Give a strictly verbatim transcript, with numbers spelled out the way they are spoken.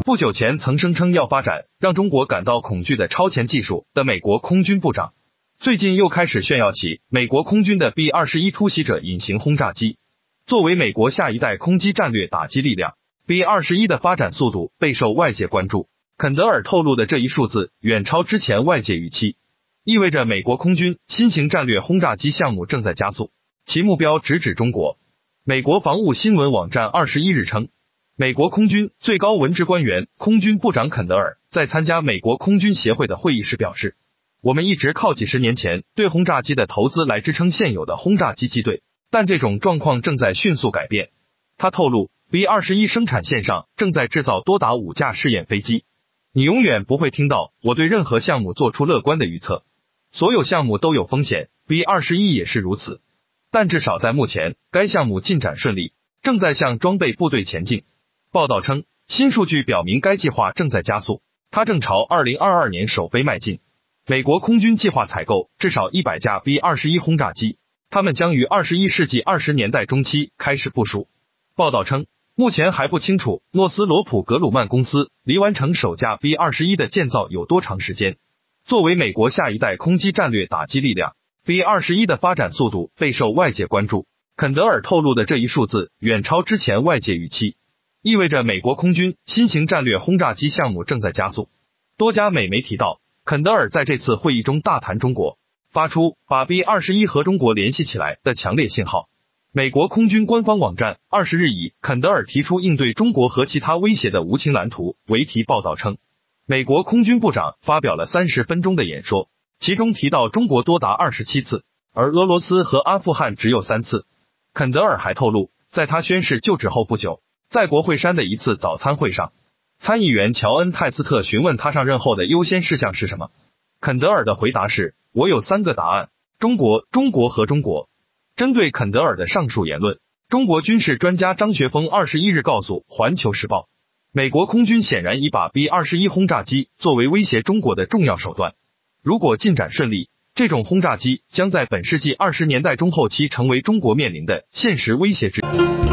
不久前曾声称要发展让中国感到恐惧的超前技术的美国空军部长，最近又开始炫耀起美国空军的 B 二十一 突袭者隐形轰炸机。作为美国下一代空基战略打击力量 ，B 二十一 的发展速度备受外界关注。肯德尔透露的这一数字远超之前外界预期，意味着美国空军新型战略轰炸机项目正在加速，其目标直指中国。美国防务新闻网站二十一日称，美国空军最高文职官员空军部长肯德尔在参加美国空军协会的会议时表示，我们一直靠几十年前对轰炸机的投资来支撑现有的轰炸机机队，但这种状况正在迅速改变。他透露 B 二十一 生产线上正在制造多达五架试验飞机。你永远不会听到我对任何项目做出乐观的预测，所有项目都有风险， B 二十一 也是如此。但至少在目前，该项目进展顺利，正在向装备部队前进。报道称，新数据表明该计划正在加速，它正朝二零二二年首飞迈进。美国空军计划采购至少一百架 B 二十一 轰炸机，它们将于二十一世纪二十年代中期开始部署。报道称，目前还不清楚诺斯罗普格鲁曼公司离完成首架 B 二十一 的建造有多长时间。作为美国下一代空基战略打击力量， B 二十一 的发展速度备受外界关注。肯德尔透露的这一数字远超之前外界预期，意味着美国空军新型战略轰炸机项目正在加速。多家美媒提到，肯德尔在这次会议中大谈中国，发出把 B 二十一 和中国联系起来的强烈信号。美国空军官方网站二十日以肯德尔提出应对中国和其他威胁的无情蓝图为题报道称，美国空军部长发表了三十分钟的演说，其中提到中国多达二十七次，而俄罗斯和阿富汗只有三次。肯德尔还透露，在他宣誓就职后不久，在国会山的一次早餐会上，参议员乔恩·泰斯特询问他上任后的优先事项是什么。肯德尔的回答是，我有三个答案，中国、中国和中国。针对肯德尔的上述言论，中国军事专家张学峰二十一日告诉环球时报，美国空军显然已把 B 二十一 轰炸机作为威胁中国的重要手段。如果进展顺利，这种轰炸机将在本世纪二十年代中后期成为中国面临的现实威胁之一。